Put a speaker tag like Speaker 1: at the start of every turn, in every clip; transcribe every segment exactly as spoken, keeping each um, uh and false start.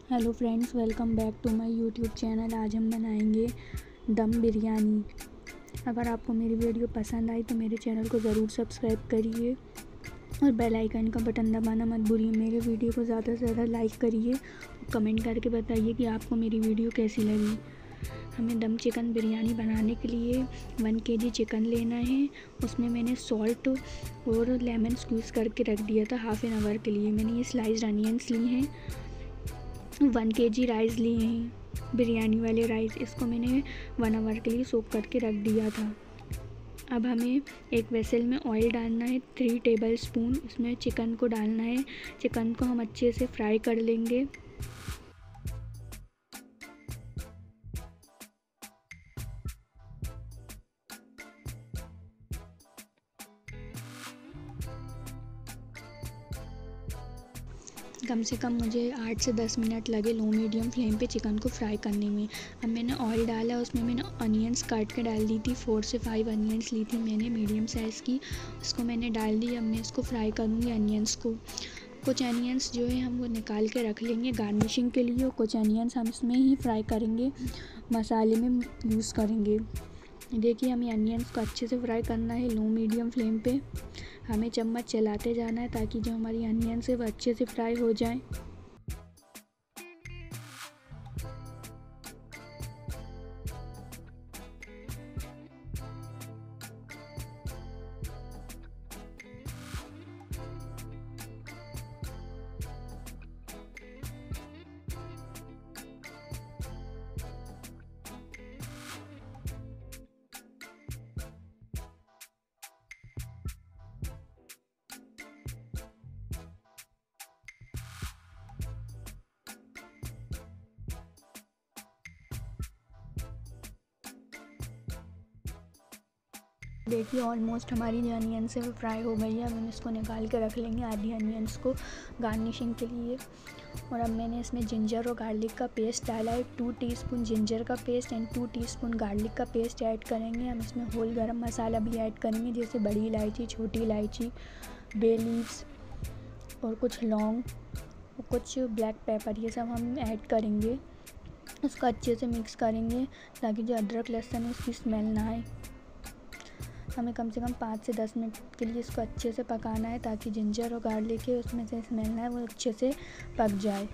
Speaker 1: Hello friends, welcome back to my YouTube channel. आज हम बनाएंगे दम बिरयानी। अगर आपको मेरी वीडियो पसंद आई तो मेरे चैनल को ज़रूर सब्सक्राइब करिए और बेल आइकन का बटन दबाना मत भूलिए। मेरे वीडियो को ज़्यादा से ज़्यादा लाइक करिए और कमेंट करके बताइए कि आपको मेरी वीडियो कैसी लगी। हमें दम चिकन बिरयानी बनाने के लिए वन के जी चिकन लेना है। उसमें मैंने सॉल्ट और लेमन स्क्वीज़ करके रख दिया था हाफ़ एन आवर के लिए। मैंने ये स्लाइस्ड अनियंस ली हैं। वन के जी राइस लिए हैं, बिरयानी वाले राइस। इसको मैंने वन आवर के लिए सोक करके रख दिया था। अब हमें एक वेसल में ऑयल डालना है, थ्री टेबल स्पून। उसमें चिकन को डालना है। चिकन को हम अच्छे से फ्राई कर लेंगे। कम से कम मुझे आठ से दस मिनट लगे लो मीडियम फ्लेम पे चिकन को फ्राई करने में। अब मैंने ऑयल डाला, उसमें मैंने अनियंस काट के डाल दी थी। फोर से फाइव अनियंस ली थी मैंने मीडियम साइज़ की। उसको मैंने डाल दी। अब मैं इसको फ्राई करूँगी अनियंस को। कुछ अनियंस जो है हम वो निकाल के रख लेंगे गार्निशिंग के लिए, और कुछ अनियंस हम इसमें ही फ्राई करेंगे, मसाले में यूज़ करेंगे। देखिए, हमें अनियंस को अच्छे से फ्राई करना है लो मीडियम फ्लेम पे। हमें चम्मच चलाते जाना है ताकि जो हमारी अनियंस है वो अच्छे से फ्राई हो जाए। देखिए, ऑलमोस्ट हमारी जो अनियंस है वो फ्राई हो गई है। अब हम इसको निकाल के रख लेंगे आधी अनियंस को गार्निशिंग के लिए। और अब मैंने इसमें जिंजर और गार्लिक का पेस्ट डाला है। टू टीस्पून जिंजर का paste and two teaspoon garlic का पेस्ट ऐड करेंगे। हम इसमें होल गरम मसाला भी ऐड करेंगे, जैसे बड़ी इलायची, छोटी इलायची, बे लीव्स और कुछ लौंग और कुछ ब्लैक पेपर, ये सब हम ऐड करेंगे। इसको अच्छे से मिक्स करेंगे ताकि जो अदरक लहसुन है उसकी स्मेल ना आए। हमें कम से कम पाँच से दस मिनट के लिए इसको अच्छे से पकाना है ताकि जिंजर और गार्लिक है उसमें से स्मेल ना है, वो अच्छे से पक जाए।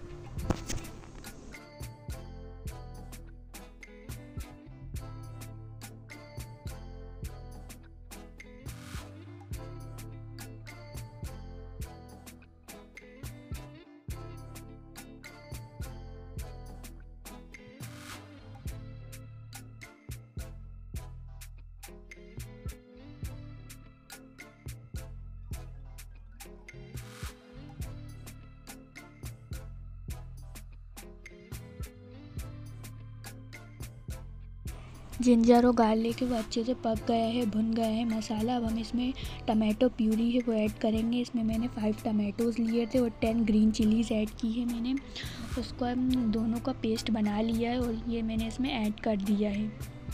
Speaker 1: जिंजर और गार्लिक है वो अच्छे से पक गया है, भुन गया है मसाला। अब हम इसमें टमाटो प्यूरी है वो ऐड करेंगे। इसमें मैंने फाइव टमाटोज़ लिए थे और टेन ग्रीन चिलीज़ ऐड की है मैंने। उसको हम दोनों का पेस्ट बना लिया है और ये मैंने इसमें ऐड कर दिया है।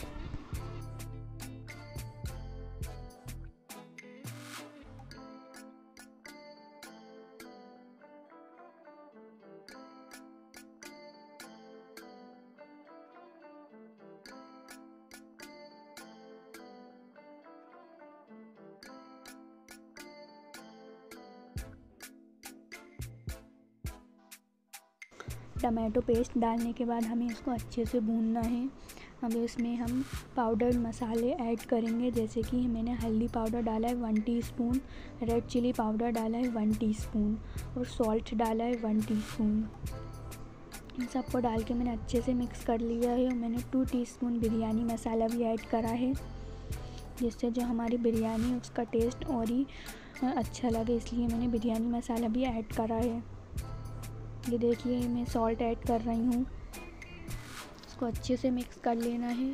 Speaker 1: टमाटो पेस्ट डालने के बाद हमें इसको अच्छे से भूनना है। अब इसमें हम पाउडर मसाले ऐड करेंगे, जैसे कि मैंने हल्दी पाउडर डाला है one teaspoon, red chilli powder डाला है वन टीस्पून और सॉल्ट डाला है वन टीस्पून। इन सबको डाल के मैंने अच्छे से मिक्स कर लिया है। और मैंने टू टीस्पून बिरयानी मसाला भी ऐड करा है, जिससे जो हमारी बिरयानी है उसका टेस्ट और ही अच्छा लगे, इसलिए मैंने बिरयानी मसाला भी ऐड करा है। ये देखिए, मैं सॉल्ट ऐड कर रही हूँ। इसको अच्छे से मिक्स कर लेना है।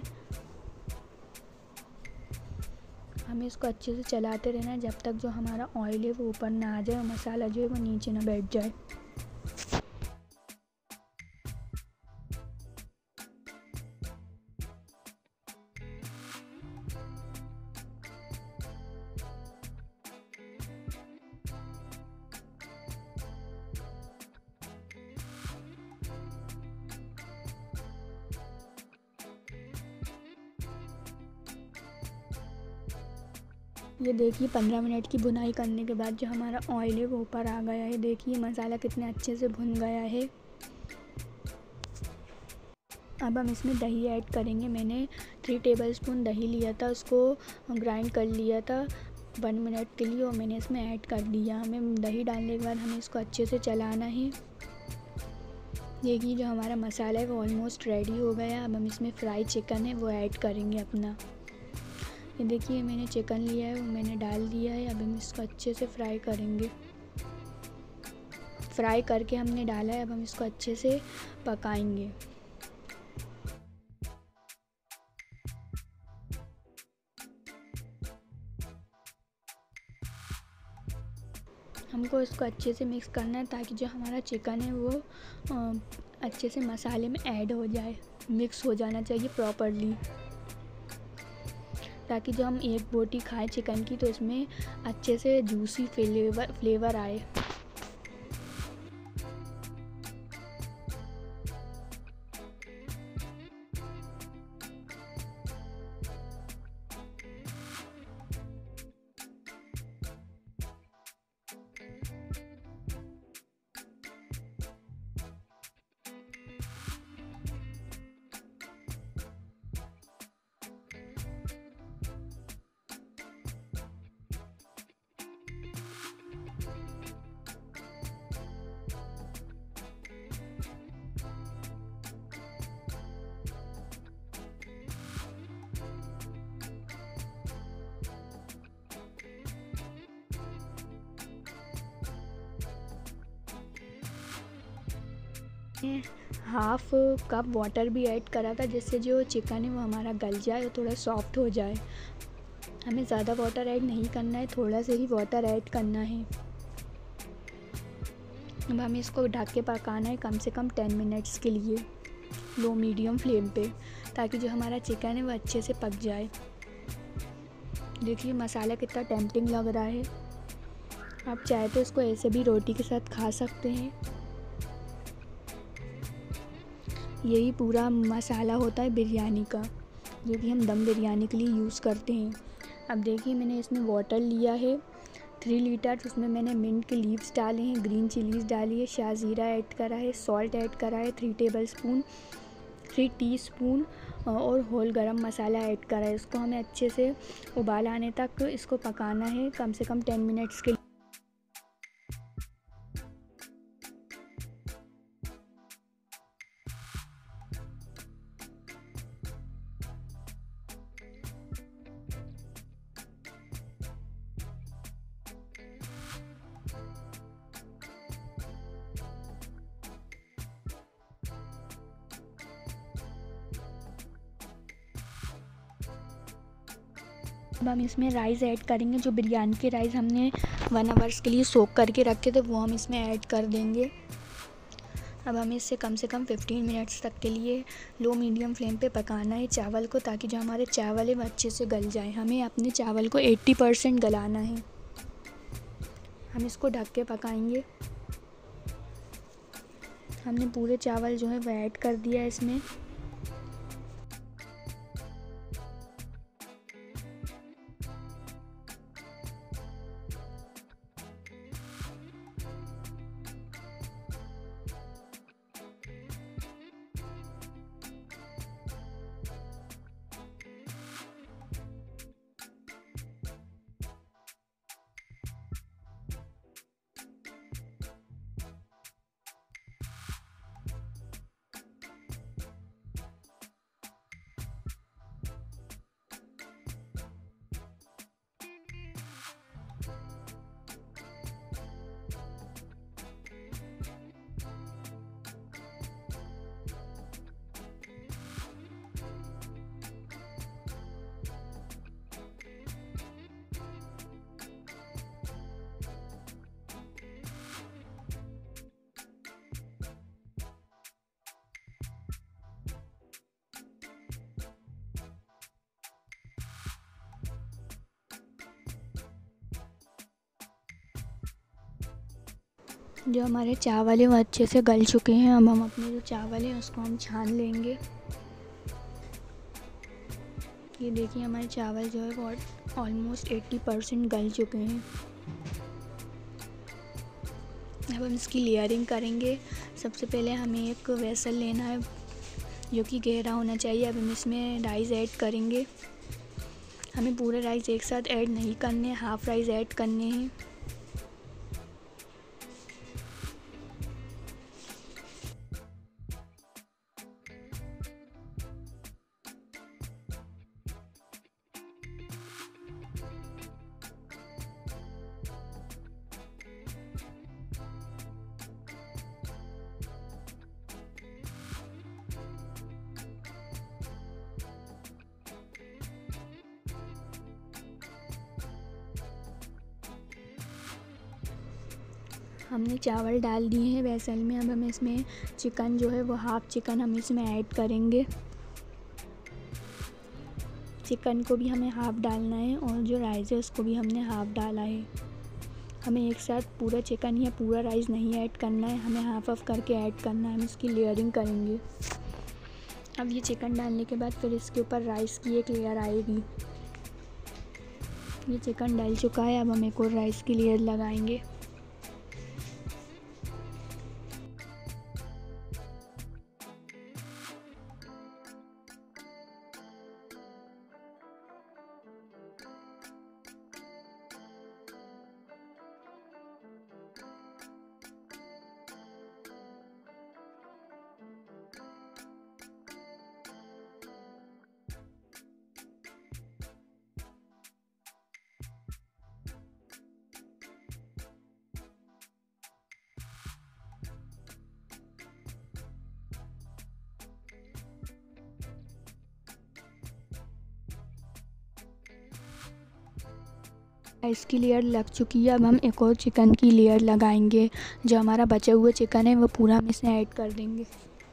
Speaker 1: हमें इसको अच्छे से चलाते रहना है जब तक जो हमारा ऑयल है वो ऊपर ना आ जाए और मसाला जो है वो नीचे ना बैठ जाए। ये देखिए पंद्रह मिनट की भुनाई करने के बाद जो हमारा ऑयल है वो ऊपर आ गया है। देखिए मसाला कितने अच्छे से भुन गया है। अब हम इसमें दही ऐड करेंगे। मैंने थ्री टेबलस्पून दही लिया था, उसको ग्राइंड कर लिया था वन मिनट के लिए और मैंने इसमें ऐड कर दिया। हमें दही डालने के बाद हमें इसको अच्छे से चलाना है। देखिए जो हमारा मसाला है वो ऑलमोस्ट रेडी हो गया। अब हम इसमें फ्राई चिकन है वो ऐड करेंगे अपना। ये देखिए मैंने चिकन लिया है वो मैंने डाल दिया है। अब हम इसको अच्छे से फ्राई करेंगे। फ्राई करके हमने डाला है, अब हम इसको अच्छे से पकाएंगे। हमको इसको अच्छे से मिक्स करना है ताकि जो हमारा चिकन है वो अच्छे से मसाले में ऐड हो जाए, मिक्स हो जाना चाहिए प्रॉपरली, ताकि जो हम एक बोटी खाएं चिकन की तो इसमें अच्छे से जूसी फ्लेवर फ्लेवर आए। हाफ कप वाटर भी ऐड करा था जिससे जो चिकन है वो हमारा गल जाए और थोड़ा सॉफ्ट हो जाए। हमें ज़्यादा वाटर ऐड नहीं करना है, थोड़ा से ही वाटर ऐड करना है। अब हमें इसको ढक के पकाना है कम से कम टेन मिनट्स के लिए लो मीडियम फ्लेम पे, ताकि जो हमारा चिकन है वो अच्छे से पक जाए। देखिए मसाला कितना टेम्पटिंग लग रहा है। आप चाहे तो इसको ऐसे भी रोटी के साथ खा सकते हैं। यही पूरा मसाला होता है बिरयानी का, जो कि हम दम बिरयानी के लिए यूज़ करते हैं। अब देखिए मैंने इसमें वाटर लिया है थ्री लीटर, उसमें मैंने मिंट के लीव्स डाले हैं, ग्रीन चिलीज़ डाली है, शाज़ीरा ऐड करा है, सॉल्ट ऐड करा है three tablespoon three teaspoon और होल गरम मसाला ऐड करा है। इसको हमें अच्छे से उबाल आने तक इसको पकाना है कम से कम टेन मिनट्स के लिए। अब हम इसमें राइस ऐड करेंगे। जो बिरयानी के राइस हमने वन आवर्स के लिए सोक करके रखे थे वो हम इसमें ऐड कर देंगे। अब हमें इससे कम से कम फिफ्टीन मिनट्स तक के लिए लो मीडियम फ्लेम पे पकाना है चावल को, ताकि जो हमारे चावल है वो अच्छे से गल जाए। हमें अपने चावल को अस्सी परसेंट गलाना है। हम इसको ढक के पकाएंगे। हमने पूरे चावल जो है वो ऐड कर दिया है इसमें। जो हमारे चावल है वो अच्छे से गल चुके हैं। अब हम अपने जो चावल है उसको हम छान लेंगे। ये देखिए हमारे चावल जो है वो ऑलमोस्ट अस्सी परसेंट गल चुके हैं। अब हम इसकी लेयरिंग करेंगे। सबसे पहले हमें एक वेसल लेना है जो कि गहरा होना चाहिए। अब हम इसमें राइस ऐड करेंगे। हमें पूरे राइस एक साथ ऐड नहीं करने, हाफ राइस ऐड करने हैं। हमने चावल डाल दिए हैं वेसल में। अब हम इसमें चिकन जो है वो हाफ़ चिकन हम इसमें ऐड करेंगे। चिकन को भी हमें हाफ़ डालना है और जो राइस है उसको भी हमने हाफ़ डाला है। हमें एक साथ पूरा चिकन या पूरा राइस नहीं ऐड करना है, हमें हाफ़ हाफ़ करके ऐड करना है। हम इसकी लेयरिंग करेंगे। अब ये चिकन डालने के बाद फिर इसके ऊपर राइस की एक लेयर आएगी। ये चिकन डल चुका है। अब हम एक और राइस की लेयर लगाएंगे। इसकी लेयर लग चुकी है। अब हम एक और चिकन की लेयर लगाएंगे। जो हमारा बचा हुआ चिकन है वो पूरा हम इसमें ऐड कर देंगे।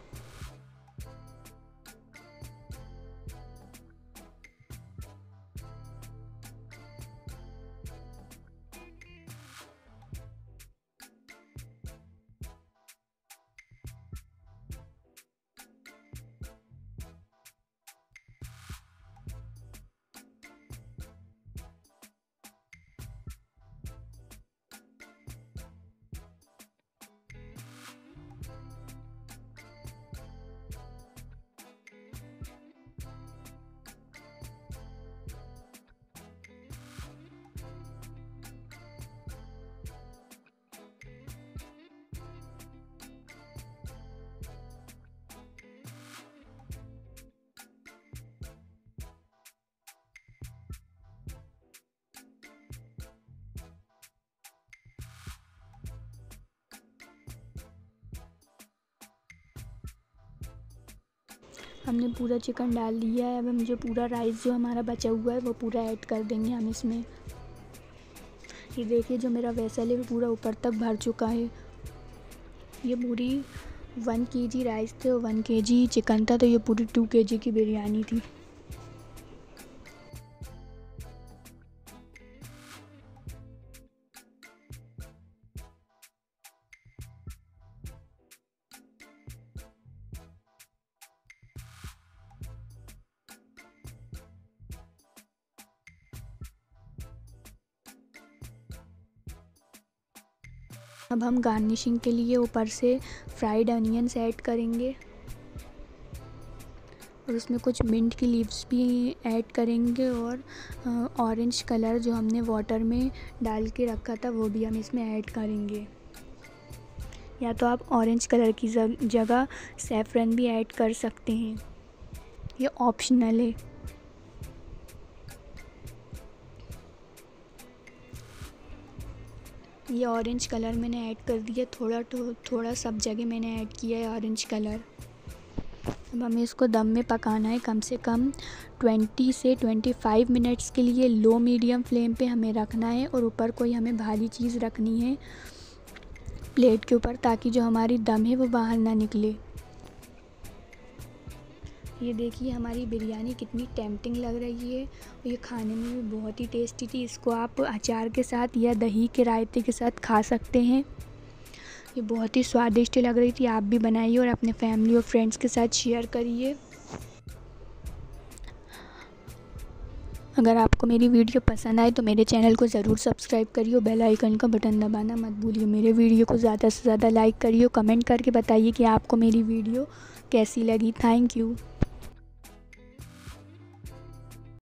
Speaker 1: हमने पूरा चिकन डाल दिया है। अब हम जो पूरा राइस जो हमारा बचा हुआ है वो पूरा ऐड कर देंगे हम इसमें। ये देखिए जो मेरा वेसल है वो पूरा ऊपर तक भर चुका है। ये पूरी वन केजी राइस थे और वन केजी चिकन था, तो ये पूरी टू केजी की बिरयानी थी। अब हम गार्निशिंग के लिए ऊपर से फ्राइड अनियंस ऐड करेंगे और उसमें कुछ मिंट की लीव्स भी ऐड करेंगे और ऑरेंज कलर जो हमने वाटर में डाल के रखा था वो भी हम इसमें ऐड करेंगे। या तो आप ऑरेंज कलर की जगह सैफरन भी ऐड कर सकते हैं, ये ऑप्शनल है। ये ऑरेंज कलर मैंने ऐड कर दिया, थोड़ा तो थोड़ा सब जगह मैंने ऐड किया है ऑरेंज कलर। अब हमें इसको दम में पकाना है कम से कम बीस से पच्चीस मिनट्स के लिए। लो मीडियम फ्लेम पे हमें रखना है और ऊपर कोई हमें भारी चीज़ रखनी है प्लेट के ऊपर, ताकि जो हमारी दम है वो बाहर ना निकले। ये देखिए हमारी बिरयानी कितनी टेम्पटिंग लग रही है और ये खाने में भी बहुत ही टेस्टी थी। इसको आप अचार के साथ या दही के रायते के साथ खा सकते हैं। ये बहुत ही स्वादिष्ट लग रही थी। आप भी बनाइए और अपने फैमिली और फ्रेंड्स के साथ शेयर करिए। अगर आपको मेरी वीडियो पसंद आए तो मेरे चैनल को ज़रूर सब्सक्राइब करिए, बेल आइकन का बटन दबाना मत भूलिए। मेरे वीडियो को ज़्यादा से ज़्यादा लाइक करिए, कमेंट करके बताइए कि आपको मेरी वीडियो कैसी लगी। Thank you.